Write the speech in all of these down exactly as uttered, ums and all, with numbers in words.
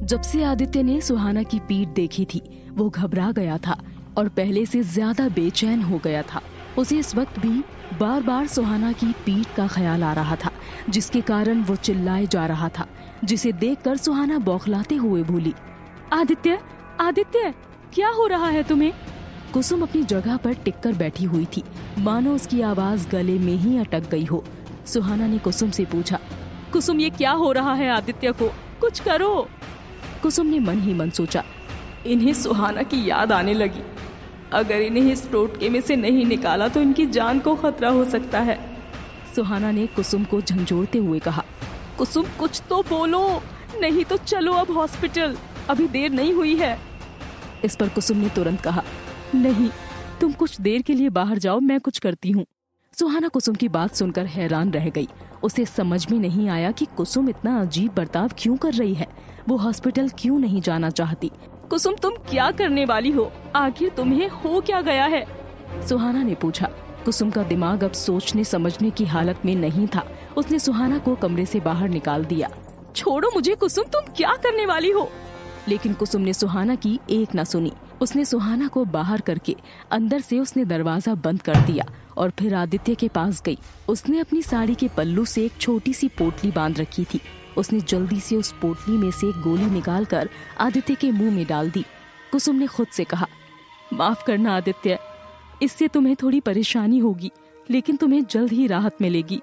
जब से आदित्य ने सुहाना की पीठ देखी थी वो घबरा गया था और पहले से ज्यादा बेचैन हो गया था। उसे इस वक्त भी बार बार सुहाना की पीठ का ख्याल आ रहा था, जिसके कारण वो चिल्लाए जा रहा था, जिसे देखकर सुहाना बौखलाते हुए बोली, आदित्य आदित्य क्या हो रहा है तुम्हें? कुसुम अपनी जगह पर टिककर बैठी हुई थी, मानो उसकी आवाज गले में ही अटक गई हो। सुहाना ने कुसुम से पूछा, कुसुम ये क्या हो रहा है आदित्य को? कुछ करो। कुसुम ने मन ही मन सोचा, इन्हें सुहाना की याद आने लगी। अगर इन्हें इस टोटके में से नहीं निकाला तो इनकी जान को खतरा हो सकता है। सुहाना ने कुसुम को झंझोड़ते हुए कहा, कुसुम कुछ तो बोलो, नहीं तो चलो अब हॉस्पिटल, अभी देर नहीं हुई है। इस पर कुसुम ने तुरंत कहा, नहीं, तुम कुछ देर के लिए बाहर जाओ, मैं कुछ करती हूँ। सुहाना कुसुम की बात सुनकर हैरान रह गई। उसे समझ में नहीं आया कि कुसुम इतना अजीब बर्ताव क्यों कर रही है। वो हॉस्पिटल क्यों नहीं जाना चाहती? कुसुम तुम क्या करने वाली हो? आखिर तुम्हें हो क्या गया है? सुहाना ने पूछा। कुसुम का दिमाग अब सोचने समझने की हालत में नहीं था। उसने सुहाना को कमरे से बाहर निकाल दिया। छोड़ो मुझे कुसुम, तुम क्या करने वाली हो? लेकिन कुसुम ने सुहाना की एक न सुनी। उसने सुहाना को बाहर करके अंदर से उसने दरवाजा बंद कर दिया और फिर आदित्य के पास गई। उसने अपनी साड़ी के पल्लू से एक छोटी सी पोटली बांध रखी थी। उसने जल्दी से उस पोटली में से एक गोली निकालकर आदित्य के मुंह में डाल दी। कुसुम ने खुद से कहा, माफ करना आदित्य, इससे तुम्हें थोड़ी परेशानी होगी, लेकिन तुम्हें जल्द ही राहत मिलेगी।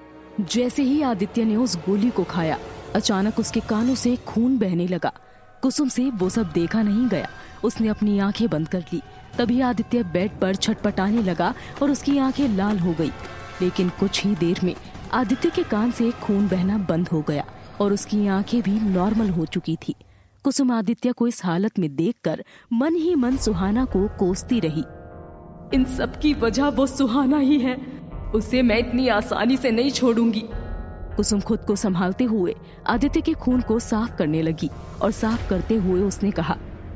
जैसे ही आदित्य ने उस गोली को खाया, अचानक उसके कानों से खून बहने लगा। कुसुम से वो सब देखा नहीं गया। उसने अपनी आंखें बंद कर ली। तभी आदित्य बेड पर छटपटाने लगा और उसकी आंखें लाल हो गई। लेकिन कुछ ही देर में आदित्य के कान से खून बहना बंद हो गया और उसकी आंखें भी नॉर्मल हो चुकी थी। कुसुम आदित्य को इस हालत में देखकर मन ही मन सुहाना को कोसती रही। इन सब की वजह वो सुहाना ही है, उसे मैं इतनी आसानी से नहीं छोड़ूंगी। कुसुम खुद को संभालते हुए आदित्य के खून को साफ करने लगी और साफ करते हुए उसने कहा,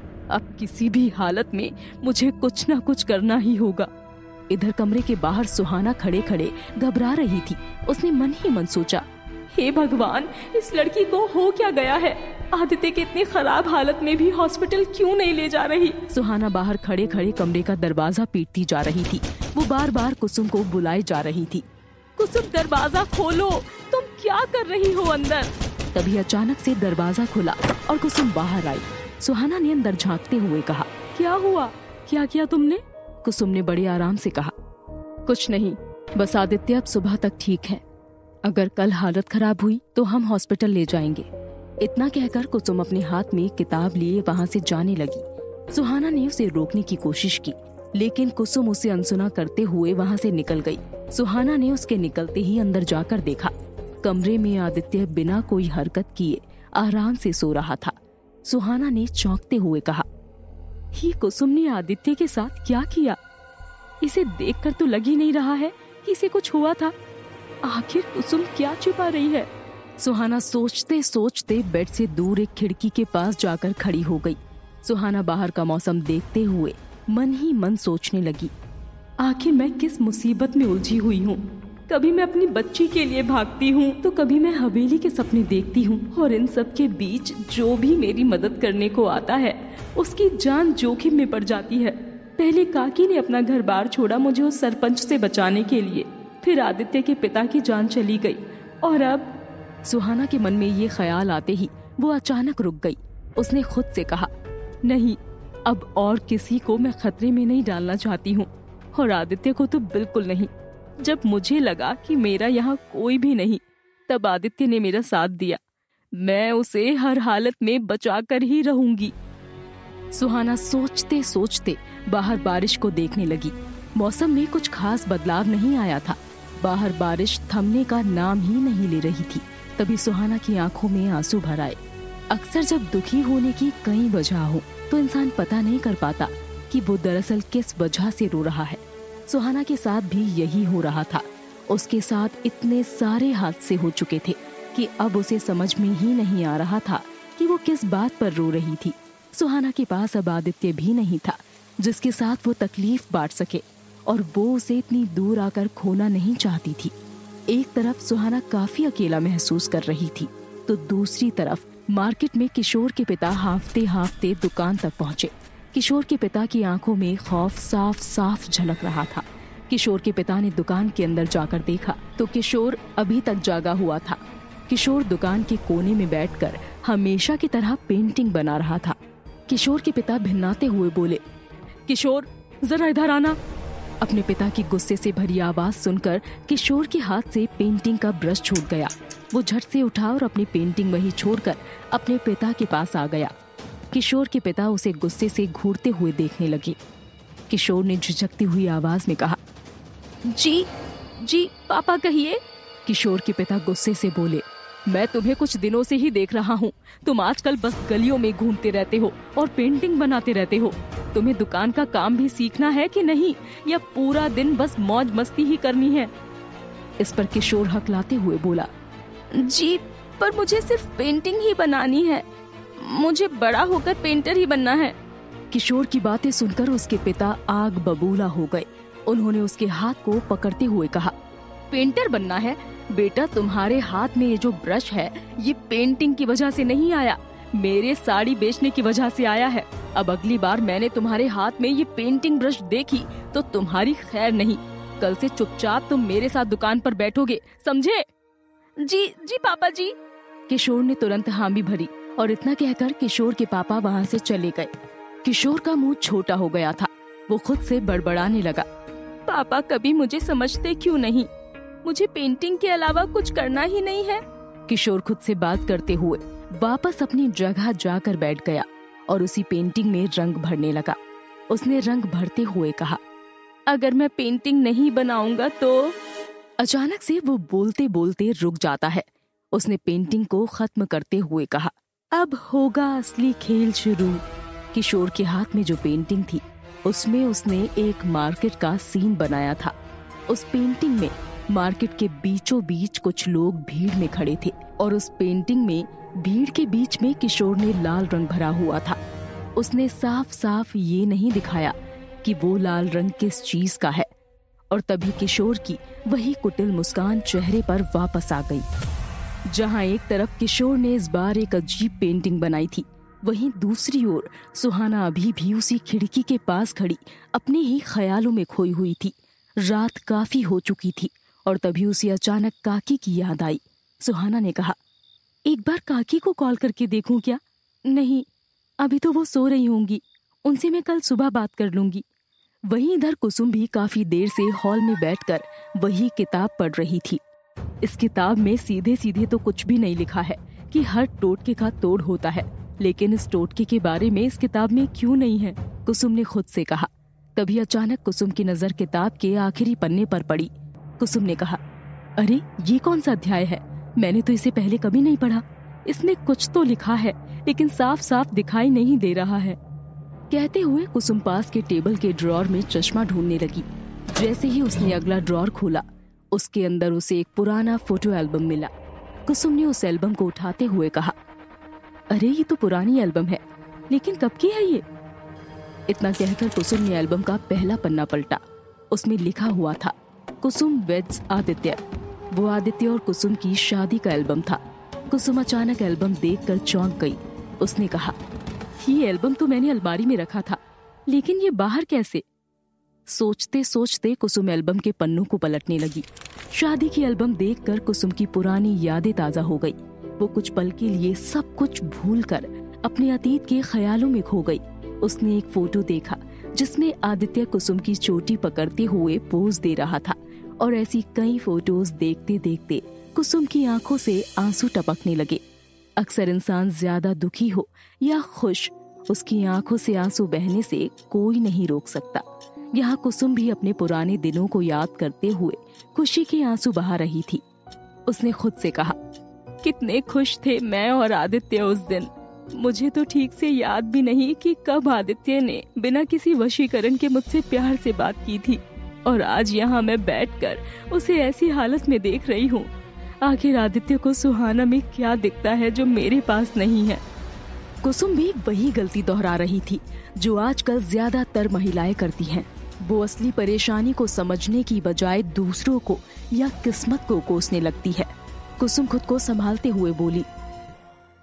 अब किसी भी हालत में मुझे कुछ ना कुछ करना ही होगा। इधर कमरे के बाहर सुहाना खड़े खड़े घबरा रही थी। उसने मन ही मन सोचा, हे भगवान, इस लड़की को हो क्या गया है? आदित्य के इतनी खराब हालत में भी हॉस्पिटल क्यों नहीं ले जा रही? सुहाना बाहर खड़े खड़े कमरे का दरवाजा पीटती जा रही थी। वो बार बार कुसुम को बुलाए जा रही थी। कुसुम दरवाजा खोलो, तुम क्या कर रही हो अंदर? तभी अचानक से दरवाजा खुला और कुसुम बाहर आई। सुहाना ने अंदर झांकते हुए कहा, क्या हुआ? क्या किया तुमने? कुसुम ने बड़े आराम से कहा, कुछ नहीं, बस आदित्य अब सुबह तक ठीक है। अगर कल हालत खराब हुई तो हम हॉस्पिटल ले जाएंगे। इतना कहकर कुसुम अपने हाथ में किताब लिए वहाँ से जाने लगी। सुहाना ने उसे रोकने की कोशिश की, लेकिन कुसुम उसे अनसुना करते हुए वहाँ से निकल गई। सुहाना ने उसके निकलते ही अंदर जाकर देखा, कमरे में आदित्य बिना कोई हरकत किए आराम से सो रहा था। सुहाना ने चौंकते हुए कहा, ही कुसुम ने आदित्य के साथ क्या किया? इसे देखकर तो लग ही नहीं रहा है कि इसे कुछ हुआ था। आखिर कुसुम क्या छुपा रही है? सुहाना सोचते सोचते बेड से दूर एक खिड़की के पास जाकर खड़ी हो गई। सुहाना बाहर का मौसम देखते हुए मन ही मन सोचने लगी, आखिर मैं किस मुसीबत में उलझी हुई हूँ। कभी मैं अपनी बच्ची के लिए भागती हूँ तो कभी मैं हवेली के सपने देखती हूँ, और इन सब के बीच जो भी मेरी मदद करने को आता है उसकी जान जोखिम में पड़ जाती है। पहले काकी ने अपना घर बार छोड़ा मुझे उस सरपंच से बचाने के लिए, फिर आदित्य के पिता की जान चली गई, और अब। सुहाना के मन में ये ख्याल आते ही वो अचानक रुक गई। उसने खुद से कहा, नहीं, अब और किसी को मैं खतरे में नहीं डालना चाहती हूँ, और आदित्य को तो बिल्कुल नहीं। जब मुझे लगा कि मेरा यहाँ कोई भी नहीं, तब आदित्य ने मेरा साथ दिया। मैं उसे हर हालत में बचाकर ही रहूंगी। सुहाना सोचते सोचते बाहर बारिश को देखने लगी। मौसम में कुछ खास बदलाव नहीं आया था। बाहर बारिश थमने का नाम ही नहीं ले रही थी। तभी सुहाना की आंखों में आंसू भर आए। अक्सर जब दुखी होने की कई वजह हो तो इंसान पता नहीं कर पाता कि वो दरअसल किस वजह से रो रहा है। सुहाना के साथ भी यही हो रहा था। उसके साथ इतने सारे हादसे हो चुके थे कि अब उसे समझ में ही नहीं आ रहा था कि वो किस बात पर रो रही थी। सुहाना के पास अब आदित्य भी नहीं था जिसके साथ वो तकलीफ बांट सके, और वो उसे इतनी दूर आकर खोना नहीं चाहती थी। एक तरफ सुहाना काफी अकेला महसूस कर रही थी तो दूसरी तरफ मार्केट में किशोर के पिता हांफते हांफते दुकान तक पहुंचे। किशोर के पिता की आंखों में खौफ साफ साफ झलक रहा था। किशोर के पिता ने दुकान के अंदर जाकर देखा तो किशोर अभी तक जागा हुआ था। किशोर दुकान के कोने में बैठकर हमेशा की तरह पेंटिंग बना रहा था। किशोर के पिता भिन्नाते हुए बोले, किशोर जरा इधर आना। अपने पिता की गुस्से से भरी आवाज सुनकर किशोर के हाथ से पेंटिंग का ब्रश छूट गया। वो झट से उठा और अपनी पेंटिंग वहीं छोड़कर अपने पिता के पास आ गया। किशोर के पिता उसे गुस्से से घूरते हुए देखने लगे। किशोर ने झिझकती हुई आवाज में कहा, जी जी पापा कहिए। किशोर के पिता गुस्से से बोले, मैं तुम्हें कुछ दिनों से ही देख रहा हूँ। तुम आजकल बस गलियों में घूमते रहते हो और पेंटिंग बनाते रहते हो। तुम्हें दुकान का काम भी सीखना है कि नहीं, या पूरा दिन बस मौज मस्ती ही करनी है? इस पर किशोर हकलाते हुए बोला, जी पर मुझे सिर्फ पेंटिंग ही बनानी है। मुझे बड़ा होकर पेंटर ही बनना है। किशोर की बातें सुनकर उसके पिता आग बबूला हो गए। उन्होंने उसके हाथ को पकड़ते हुए कहा, पेंटर बनना है? बेटा, तुम्हारे हाथ में ये जो ब्रश है ये पेंटिंग की वजह से नहीं आया, मेरे साड़ी बेचने की वजह से आया है। अब अगली बार मैंने तुम्हारे हाथ में ये पेंटिंग ब्रश देखी तो तुम्हारी खैर नहीं। कल से चुपचाप तुम मेरे साथ दुकान पर बैठोगे, समझे? जी जी पापा जी। किशोर ने तुरंत हामी भरी और इतना कहकर किशोर के पापा वहाँ से चले गए। किशोर का मुंह छोटा हो गया था। वो खुद से बड़बड़ाने लगा, पापा कभी मुझे समझते क्यों नहीं? मुझे पेंटिंग के अलावा कुछ करना ही नहीं है। किशोर खुद से बात करते हुए वापस अपनी जगह जाकर बैठ गया और उसी पेंटिंग में रंग भरने लगा। उसने रंग भरते हुए कहा, अगर मैं पेंटिंग नहीं बनाऊंगा तो। अचानक से वो बोलते बोलते रुक जाता है। उसने पेंटिंग को खत्म करते हुए कहा, अब होगा असली खेल शुरू। किशोर के हाथ में जो पेंटिंग थी उसमें उसने एक मार्केट का सीन बनाया था। उस पेंटिंग में मार्केट के बीचों बीच कुछ लोग भीड़ में खड़े थे और उस पेंटिंग में भीड़ के बीच में किशोर ने लाल रंग भरा हुआ था। उसने साफ साफ ये नहीं दिखाया कि वो लाल रंग किस चीज का है। और तभी किशोर की वही कुटिल मुस्कान चेहरे पर वापस आ गई। जहां एक तरफ किशोर ने इस बार एक अजीब पेंटिंग बनाई थी, वहीं दूसरी ओर सुहाना अभी भी उसी खिड़की के पास खड़ी अपने ही ख्यालों में खोई हुई थी। रात काफी हो चुकी थी और तभी उसे अचानक काकी की याद आई। सुहाना ने कहा, एक बार काकी को कॉल करके देखूं क्या? नहीं, अभी तो वो सो रही होंगी, उनसे मैं कल सुबह बात कर लूंगी। वहीं इधर कुसुम भी काफी देर से हॉल में बैठकर वही किताब पढ़ रही थी। इस किताब में सीधे सीधे तो कुछ भी नहीं लिखा है कि हर टोटके का तोड़ होता है, लेकिन इस टोटके के बारे में इस किताब में क्यों नहीं है? कुसुम ने खुद से कहा। तभी अचानक कुसुम की नजर किताब के आखिरी पन्ने पर पड़ी। कुसुम ने कहा, अरे ये कौन सा अध्याय है? मैंने तो इसे पहले कभी नहीं पढ़ा। इसमें कुछ तो लिखा है लेकिन साफ साफ दिखाई नहीं दे रहा है। कहते हुए कुसुम पास के टेबल के ड्रॉर में चश्मा ढूंढने लगी। जैसे ही उसने अगला ड्रॉर खोला, उसके अंदर उसे एक पुराना फोटो एल्बम मिला। कुसुम ने उस एल्बम को उठाते हुए कहा, अरे ये तो पुरानी एल्बम है, लेकिन कब की है ये? इतना कहकर कुसुम ने एल्बम का पहला पन्ना पलटा। उसमें लिखा हुआ था, कुसुम वेड्स आदित्य। वो आदित्य और कुसुम की शादी का एल्बम था। कुसुम अचानक एल्बम देखकर चौंक गई। उसने कहा, ये एल्बम तो मैंने अलमारी में रखा था, लेकिन ये बाहर कैसे? सोचते सोचते कुसुम एल्बम के पन्नों को पलटने लगी। शादी की एल्बम देखकर कुसुम की पुरानी यादें ताजा हो गई। वो कुछ पल के लिए सब कुछ भूलकर अपने अतीत के ख्यालों में खो गई। उसने एक फोटो देखा जिसमें आदित्य कुसुम की चोटी पकड़ते हुए पोज दे रहा था। और ऐसी कई फोटोज देखते देखते कुसुम की आंखों से आंसू टपकने लगे। अक्सर इंसान ज्यादा दुखी हो या खुश, उसकी आंखों से आंसू बहने से कोई नहीं रोक सकता। यहाँ कुसुम भी अपने पुराने दिनों को याद करते हुए खुशी के आंसू बहा रही थी। उसने खुद से कहा, कितने खुश थे मैं और आदित्य उस दिन। मुझे तो ठीक से याद भी नहीं कि कब आदित्य ने बिना किसी वशीकरण के मुझसे प्यार से बात की थी, और आज यहाँ मैं बैठकर उसे ऐसी हालत में देख रही हूँ। आखिर आदित्य को सुहाना में क्या दिखता है जो मेरे पास नहीं है? कुसुम भी वही गलती दोहरा रही थी जो आजकल ज्यादातर महिलाएं करती हैं। वो असली परेशानी को समझने की बजाय दूसरों को या किस्मत को कोसने लगती है। कुसुम खुद को संभालते हुए बोली,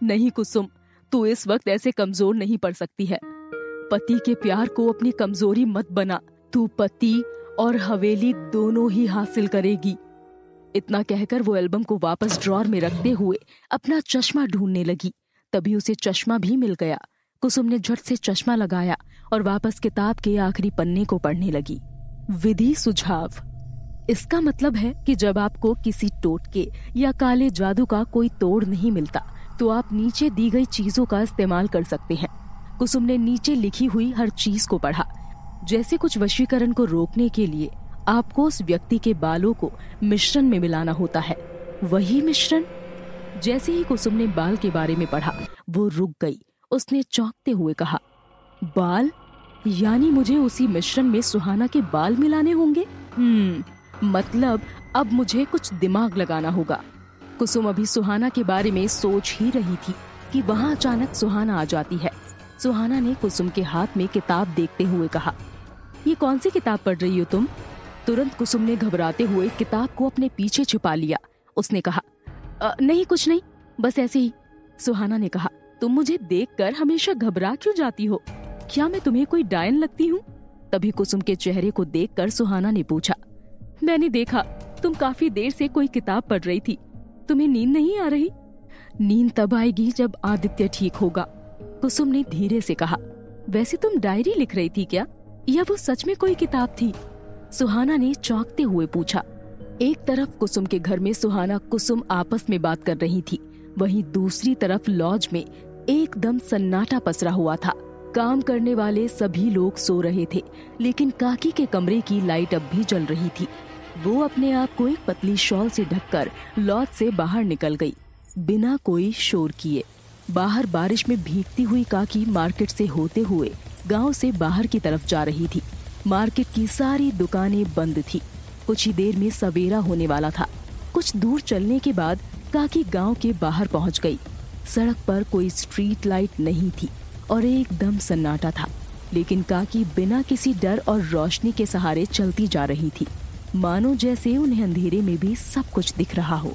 नहीं कुसुम, तू इस वक्त ऐसे कमजोर नहीं पड़ सकती है। पति के प्यार को अपनी कमजोरी मत बना। तू पति और हवेली दोनों ही हासिल करेगी। इतना कहकर वो एल्बम को वापस ड्रॉर में रखते हुए अपना चश्मा ढूंढने लगी। तभी उसे चश्मा भी मिल गया। कुसुम ने झट से चश्मा लगाया और वापस किताब के आखिरी पन्ने को पढ़ने लगी। विधि सुझाव। इसका मतलब है कि जब आपको किसी टोटके या काले जादू का कोई तोड़ नहीं मिलता तो आप नीचे दी गई चीजों का इस्तेमाल कर सकते हैं। कुसुम ने नीचे लिखी हुई हर चीज को पढ़ा। जैसे कुछ वशीकरण को रोकने के लिए आपको उस व्यक्ति के बालों को मिश्रण में मिलाना होता है, वही मिश्रण। जैसे ही कुसुम ने बाल के बारे में पढ़ा वो रुक गई। उसने चौंकते हुए कहा, बाल? यानी मुझे उसी मिश्रण में सुहाना के बाल मिलाने होंगे? हम्म मतलब अब मुझे कुछ दिमाग लगाना होगा। कुसुम अभी सुहाना के बारे में सोच ही रही थी कि वहाँ अचानक सुहाना आ जाती है। सुहाना ने कुसुम के हाथ में किताब देखते हुए कहा, ये कौन सी किताब पढ़ रही हो तुम? तुरंत कुसुम ने घबराते हुए किताब को अपने पीछे छुपा लिया। उसने कहा, नहीं कुछ नहीं, बस ऐसे ही। सुहाना ने कहा, तुम मुझे देखकर हमेशा घबरा क्यों जाती हो? क्या मैं तुम्हें कोई डायन लगती हूँ? तभी कुसुम के चेहरे को देखकर सुहाना ने पूछा, मैंने देखा तुम काफी देर से कोई किताब पढ़ रही थी। तुम्हें नींद नहीं आ रही? नींद तब आएगी जब आदित्य ठीक होगा, कुसुम ने धीरे से कहा। वैसे तुम डायरी लिख रही थी क्या, या वो सच में कोई किताब थी? सुहाना ने चौंकते हुए पूछा। एक तरफ कुसुम के घर में सुहाना कुसुम आपस में बात कर रही थी, वहीं दूसरी तरफ लॉज में एकदम सन्नाटा पसरा हुआ था। काम करने वाले सभी लोग सो रहे थे, लेकिन काकी के कमरे की लाइट अब भी जल रही थी। वो अपने आप को एक पतली शॉल से ढककर लॉज से बाहर निकल गई, बिना कोई शोर किए। बाहर बारिश में भीगती हुई काकी मार्केट से होते हुए गांव से बाहर की तरफ जा रही थी। मार्केट की सारी दुकानें बंद थी। कुछ ही देर में सवेरा होने वाला था। कुछ दूर चलने के बाद काकी गांव के बाहर पहुंच गई। सड़क पर कोई स्ट्रीट लाइट नहीं थी और एकदम सन्नाटा था, लेकिन काकी बिना किसी डर और रोशनी के सहारे चलती जा रही थी, मानो जैसे उन्हें अंधेरे में भी सब कुछ दिख रहा हो।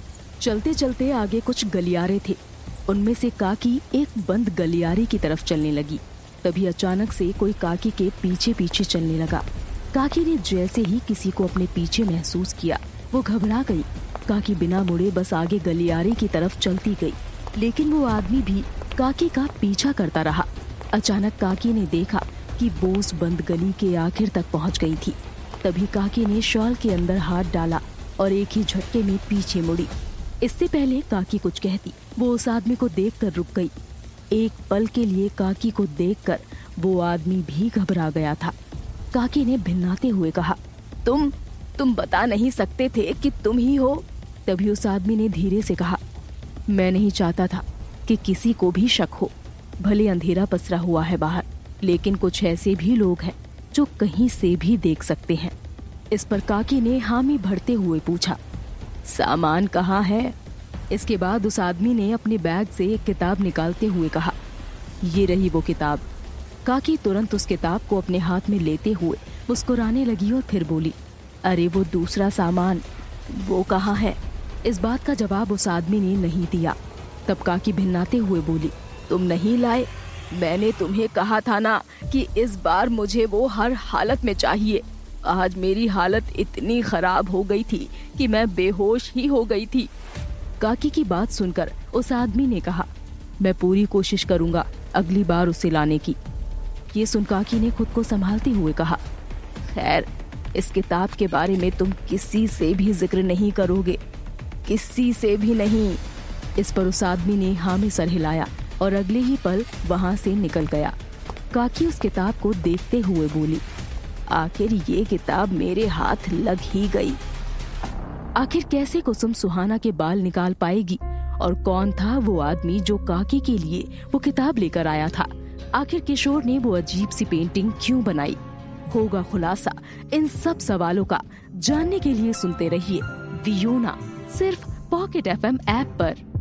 चलते चलते आगे कुछ गलियारे थे, उनमें से काकी एक बंद गलियारे की तरफ चलने लगी। तभी अचानक से कोई काकी के पीछे पीछे चलने लगा। काकी ने जैसे ही किसी को अपने पीछे महसूस किया, वो घबरा गई। काकी बिना मुड़े बस आगे गलियारे की तरफ चलती गई, लेकिन वो आदमी भी काकी का पीछा करता रहा। अचानक काकी ने देखा कि वो उस बंद गली के आखिर तक पहुंच गई थी। तभी काकी ने शॉल के अंदर हाथ डाला और एक ही झटके में पीछे मुड़ी। इससे पहले काकी कुछ कहती, वो उस आदमी को देखकर रुक गई। एक पल के लिए काकी को देखकर वो आदमी भी घबरा गया था। काकी ने भिन्नाते हुए कहा, तुम तुम बता नहीं सकते थे कि तुम ही हो? तभी उस आदमी ने धीरे से कहा, मैं नहीं चाहता था कि किसी को भी शक हो। भले अंधेरा पसरा हुआ है बाहर, लेकिन कुछ ऐसे भी लोग हैं जो कहीं से भी देख सकते हैं। इस पर काकी ने हामी भरते हुए पूछा, सामान कहाँ है? इसके बाद उस आदमी ने अपने बैग से एक किताब निकालते हुए कहा, ये रही वो किताब। काकी तुरंत उस किताब को अपने हाथ में लेते हुए मुस्कुराने लगी और फिर बोली, अरे वो दूसरा सामान, वो कहाँ है? इस बात का जवाब उस आदमी ने नहीं दिया। तब काकी भिन्नाते हुए बोली, तुम नहीं लाए? मैंने तुम्हें कहा था ना कि इस बार मुझे वो हर हालत में चाहिए। आज मेरी हालत इतनी खराब हो गई थी कि मैं बेहोश ही हो गई थी। काकी की बात सुनकर उस आदमी ने कहा, मैं पूरी कोशिश करूंगा अगली बार उसे लाने की। ये सुन काकी ने खुद को संभालते हुए कहा, खैर इस किताब के बारे में तुम किसी से भी जिक्र नहीं करोगे, किसी से भी नहीं। इस पर उस आदमी ने हाँ में सर हिलाया और अगले ही पल वहां से निकल गया। काकी उस किताब को देखते हुए बोली, आखिर ये किताब मेरे हाथ लग ही गई। आखिर कैसे कुसुम सुहाना के बाल निकाल पाएगी? और कौन था वो आदमी जो काकी के लिए वो किताब लेकर आया था? आखिर किशोर ने वो अजीब सी पेंटिंग क्यों बनाई? होगा खुलासा इन सब सवालों का। जानने के लिए सुनते रहिए वियोना, सिर्फ पॉकेट एफ एम ऐप पर।